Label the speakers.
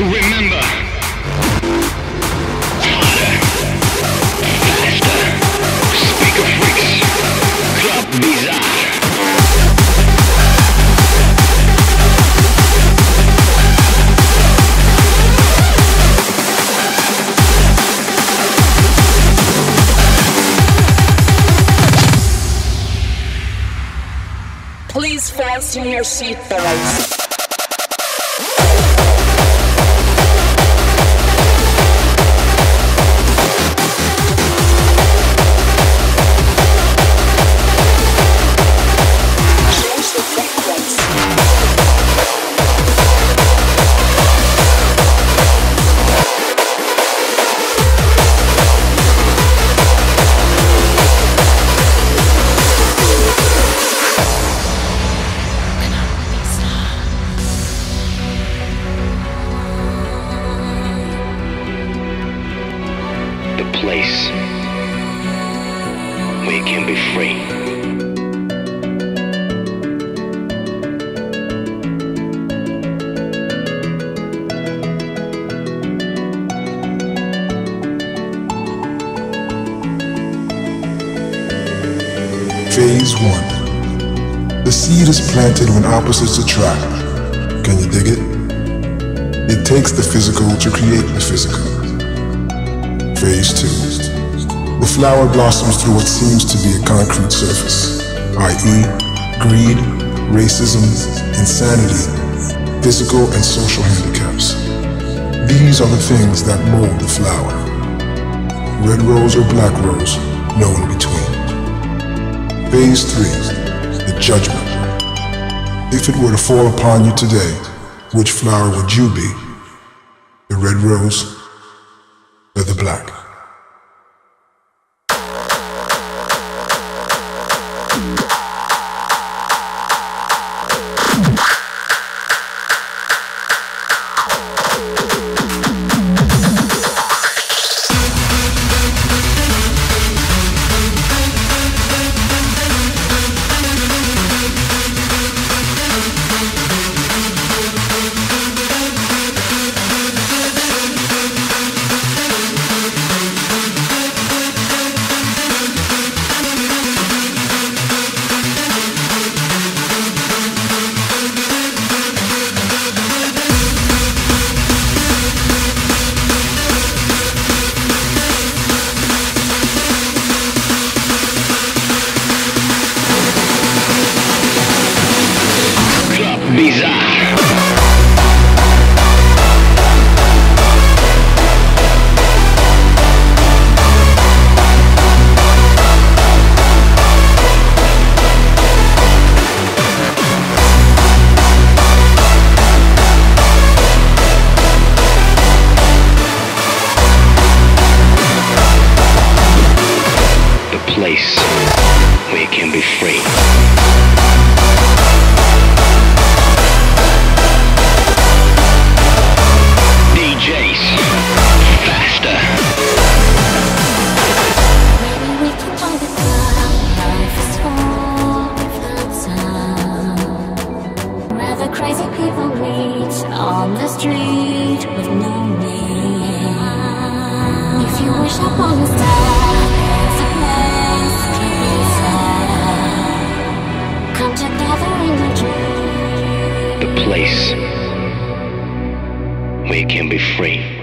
Speaker 1: to remember. Harder, faster, speaker freaks, Club Bizarre.
Speaker 2: Please fasten your seatbelts.
Speaker 1: Place where you can be free.
Speaker 3: Phase 1. The seed is planted when opposites attract. Can you dig it? It takes the physical to create the physical. Phase 2. The flower blossoms through what seems to be a concrete surface, i.e., greed, racism, insanity, physical and social handicaps. These are the things that mold the flower. Red rose or black rose, no in between. Phase 3. The judgment. If it were to fall upon you today, which flower would you be? The red rose or the black?
Speaker 1: Bizarre. The place where you can be free.
Speaker 4: Crazy people meet on the street with no name. If you wish upon a star, there's a place to be sad. Come together in your dream.
Speaker 1: The place where you can be free.